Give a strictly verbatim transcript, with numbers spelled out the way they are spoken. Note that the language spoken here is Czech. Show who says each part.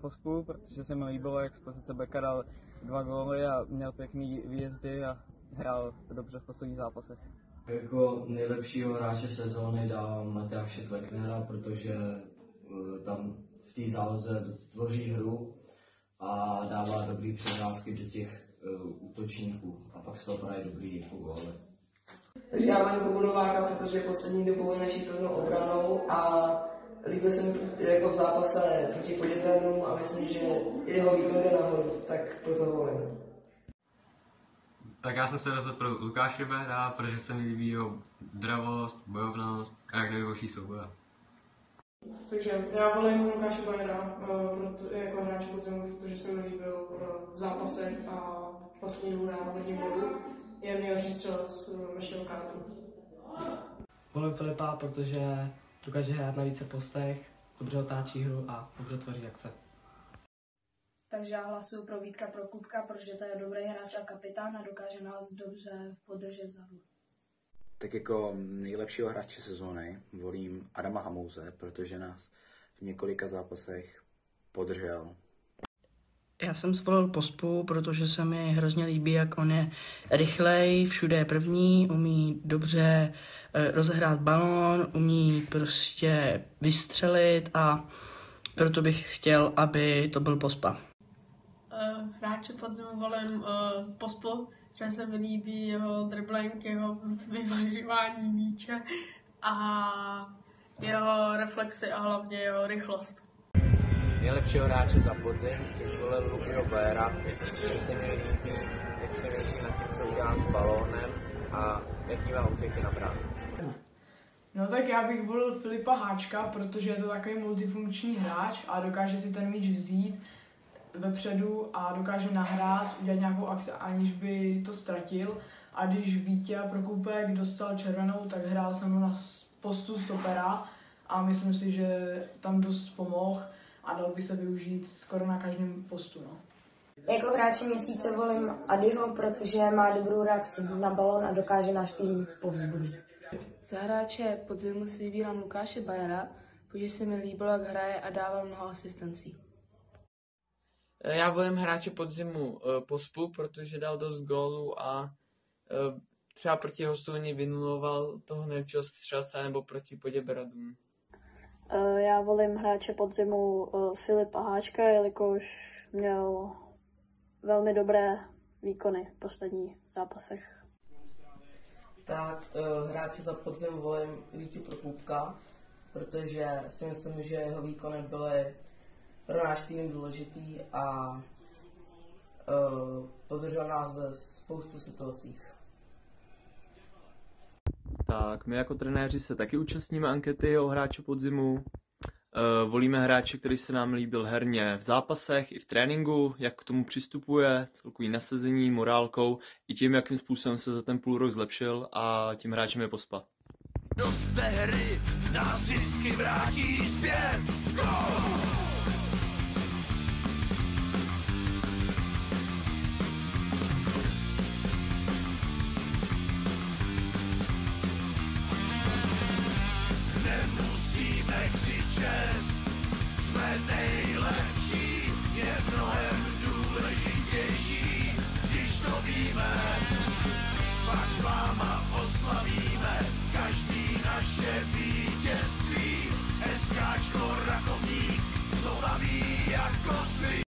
Speaker 1: Pospu, protože se mi líbilo, jak z pozice beka dal dva góly a měl pěkný výjezdy a hrál dobře v posledních zápasech.
Speaker 2: Jako nejlepšího hráče sezóny dávám Matyáše Kleknera, protože tam v té záloze tvoří hru a dává dobrý předávky do těch uh, útočníků a pak se to hraje dobrý jako góly.
Speaker 3: Takže já mám Kubu Nováka, protože poslední dobou je naší pevnou obranou a líbil jsem jako v zápase proti Poděbradům a myslím, že jeho výkon jde nahoru, tak proto ho volím.
Speaker 4: Tak já jsem se rozhodl pro Lukáše Behra, protože se mi líbí jeho dravost, bojovnost a jak nevyhoší souboje.
Speaker 5: Takže já volím Lukáše Behra jako hráč podzimu, protože se mi líbil v zápasech a vlastně dvou dával hodně gólů. Je nejlepší střelec našeho kádru.
Speaker 6: Volím Filipa, protože dokáže hrát na více postech, dobře otáčí hru a dobře tvoří akce.
Speaker 7: Takže já hlasuju pro Vítka Prokupka, protože to je dobrý hráč a kapitán a dokáže nás dobře podržet vzadu.
Speaker 8: Tak jako nejlepšího hráče sezóny volím Adama Hamouze, protože nás v několika zápasech podržel.
Speaker 9: Já jsem zvolil Pospu, protože se mi hrozně líbí, jak on je rychlej, všude je první, umí dobře rozehrát balón, umí prostě vystřelit a proto bych chtěl, aby to byl Pospa.
Speaker 10: Hráče podzimu volím uh, Pospu, že se mi líbí jeho dribbling, jeho vyvažování míče a jeho reflexy a hlavně jeho rychlost.
Speaker 11: Nejlepšího hráče za podzim bych zvolil Lukyho Béra, protože se mi líbí, jak přemýšlí nad tím, co udělá s balónem a jaký má útěky na bránu.
Speaker 5: No tak já bych volil Filipa Háčka, protože je to takový multifunkční hráč a dokáže si ten míč vzít vepředu a dokáže nahrát, udělat nějakou akci, aniž by to ztratil. A když Vítě Prokupek dostal červenou, tak hrál jsem na postu stopera a myslím si, že tam dost pomohl a dal by se využít skoro na každém postu. No.
Speaker 7: Jako hráče měsíce volím Adyho, protože má dobrou reakci na balón a dokáže náš tým povzbudit.
Speaker 12: Za hráče podzimu si vybírám Lukáše Bajera, protože se mi líbilo, jak hraje a dával mnoho asistencí.
Speaker 13: Já volím hráče podzimu uh, Pospu, protože dal dost gólů a uh, třeba proti Hostouně vynuloval toho nejlepšího střelce nebo proti Poděbradům.
Speaker 14: Uh, já volím hráče podzimu uh, Filipa Háčka, jelikož měl velmi dobré výkony v posledních zápasech.
Speaker 3: Tak uh, hráče za podzim volím Vítu Prokupka, protože si myslím, že jeho výkony byly pro náš tým důležitý a uh, podržel nás ve spoustu situacích.
Speaker 4: Tak, my jako trenéři se taky účastníme ankety o hráče podzimu. Uh, volíme hráče, který se nám líbil herně v zápasech i v tréninku, jak k tomu přistupuje, celkový nasazení, morálkou i tím, jakým způsobem se za ten půl rok zlepšil a tím hráčem je Pospa.
Speaker 15: Dost se hry nás vždycky vrátí zpět. Go! Jsme nejlepší, je mnohem důležitější, když to víme, pak s váma oslavíme každý naše vítězství. SKčko Rakovník to baví jako svý.